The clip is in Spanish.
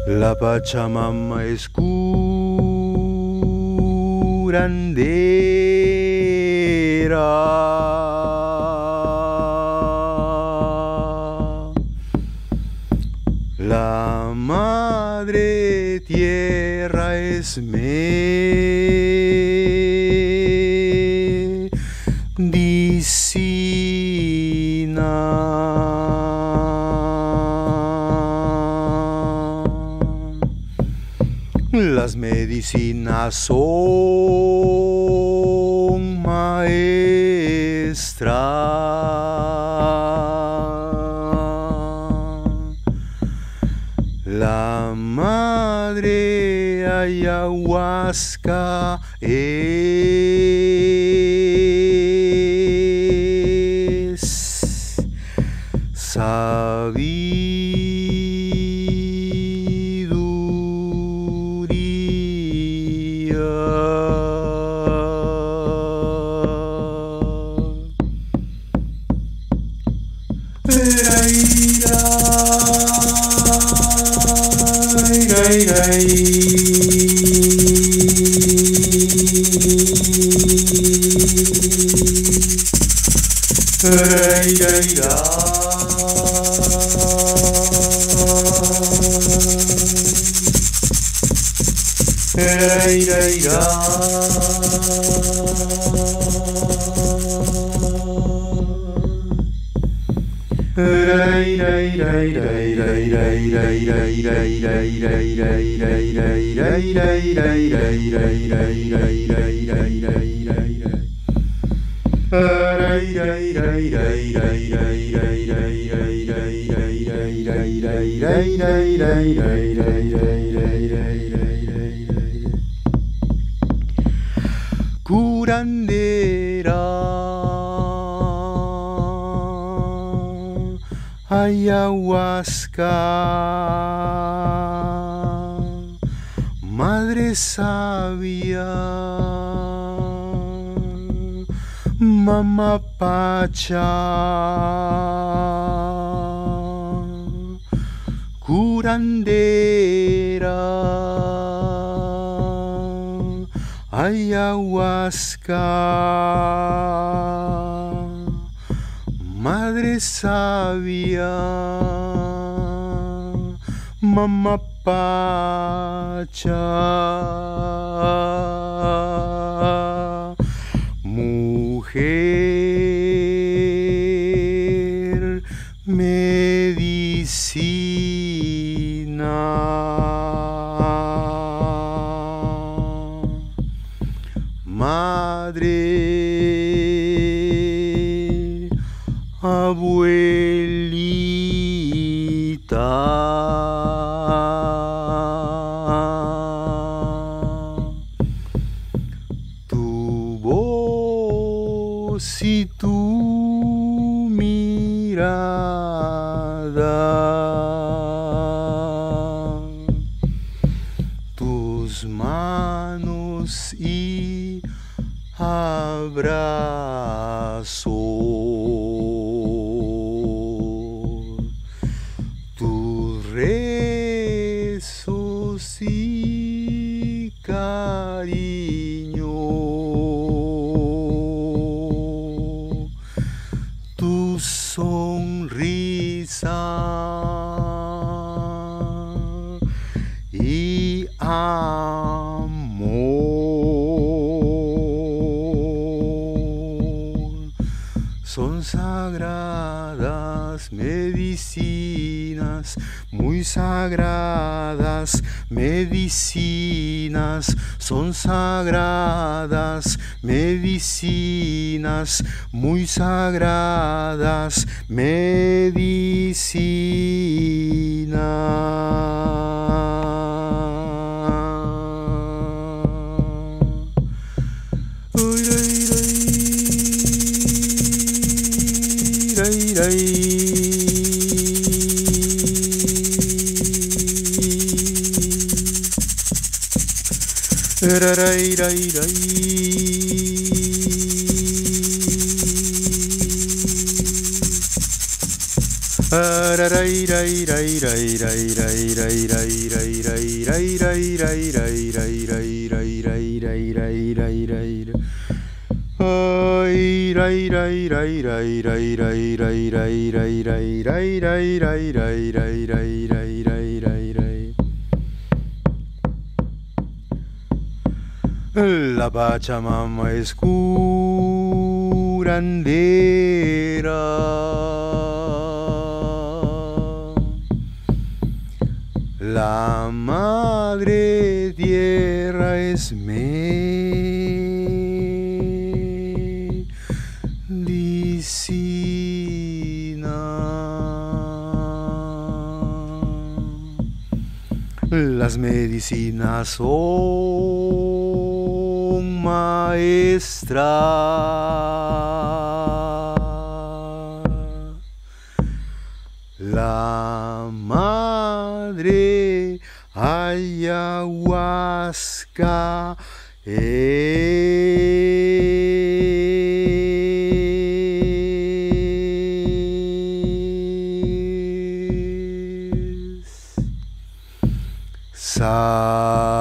La Pachamama es curandera. La Madre Tierra es las medicinas son maestras. La Madre Ayahuasca es curandera. Ayahuasca, Madre sabia, Mamá Pacha, curandera. Ayahuasca, Madre sabia, Mamá Pacha, mujer medicina. Madre, abuelita, tu voz y tu mirada, tus manos y abrazo, tus rezos y cariño, tu sonrisa y son sagradas medicinas, muy sagradas medicinas, son sagradas medicinas, muy sagradas medicinas. La Pachamama es curandera. La Madre Tierra es las medicinas son maestras. La madre ayahuasca es